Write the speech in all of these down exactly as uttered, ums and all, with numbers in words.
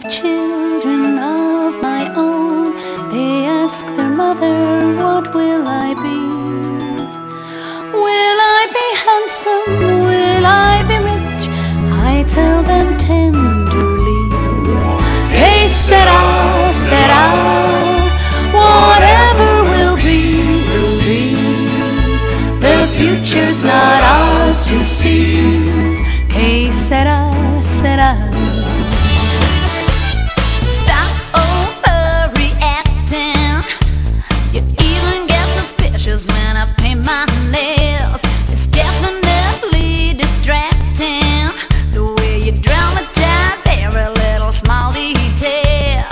children of my own. They ask their mother, what will I be? Will I be handsome? Will I be rich? I tell them tenderly, hey, sera, sera, whatever will be, will be. The future's not ours to see. Hey, sera, sera. Stop overreacting. You even get suspicious when I paint my nails. It's definitely distracting the way you dramatize every little small detail.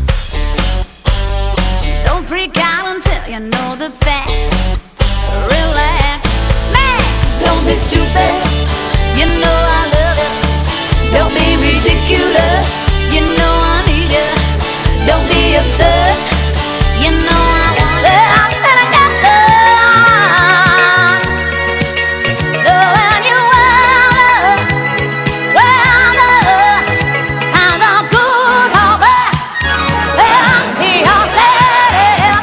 Don't freak out until you know the facts. Relax, Max, don't be stupid. You know I love it. Don't be ridiculous. You know I need you. Don't be absurd. You know I want it. And I got love. Love and you want love. Well, love. And I'm good, all bad. And he all said it.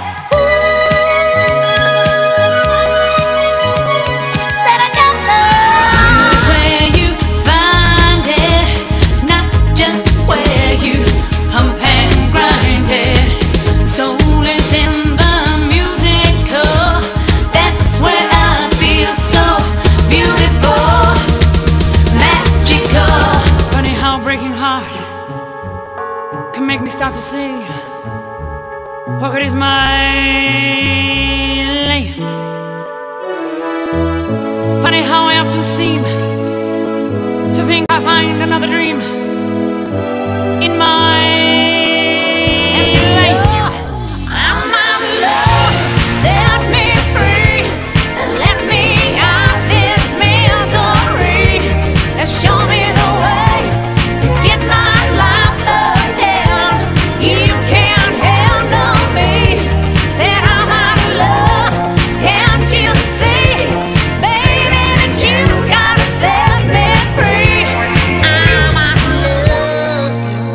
Said I got love. It's where you find it, not just where you hump and grind it. Soul is in the musical. That's where I feel so beautiful, magical. Funny how breaking heart can make me start to see what good is my lane. Funny how I often seem to think I find another dream in my lane. I'm out of love, set me free, and let me out this misery. Show me the way to get my life ahead. You can't handle me. Said I'm out of love. Can't you see, baby, that you gotta set me free? I'm out of love.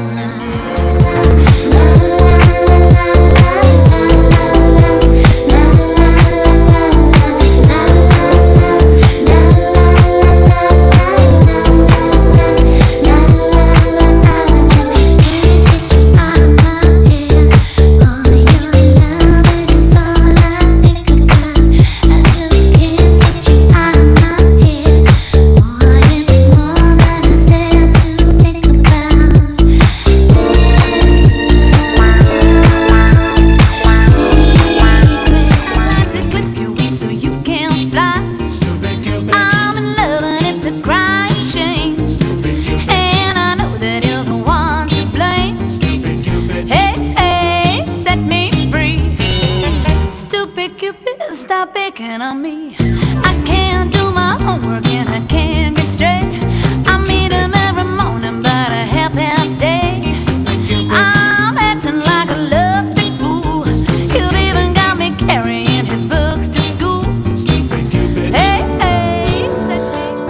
I'm in love and it's a crying shame, and I know that you're the one to blame. Hey, hey, set me free. Stupid Cupid, stop picking on me. I can't do my homework and I can't get straight. I meet him every morning about a half past eight. I'm acting like a lovesick fool. You've even got me carrying his books to school. Hey, hey, I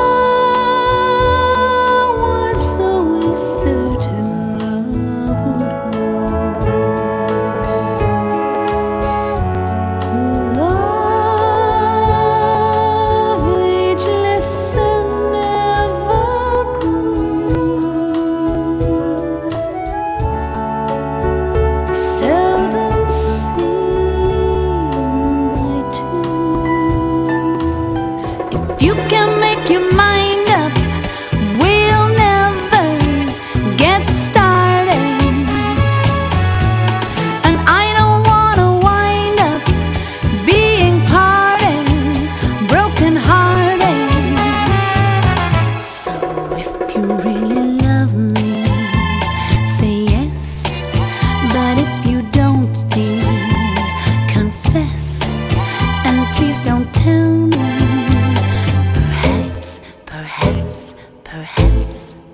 was always certain love would grow. Love ageless and evergreen, seldom seen by two. If you can make your mind up, we'll never get started. And I don't wanna wind up being parted, broken hearted. So if you really love me, say yes. But if you don't, dear, confess. And please don't tell me. Perhaps, perhaps, perhaps.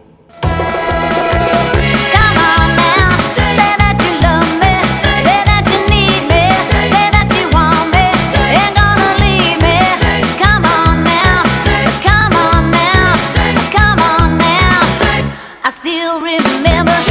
Come on now, say that you love me, say that you need me, say that you want me, ain't gonna leave me. Come on now, come on now, come on now. I still remember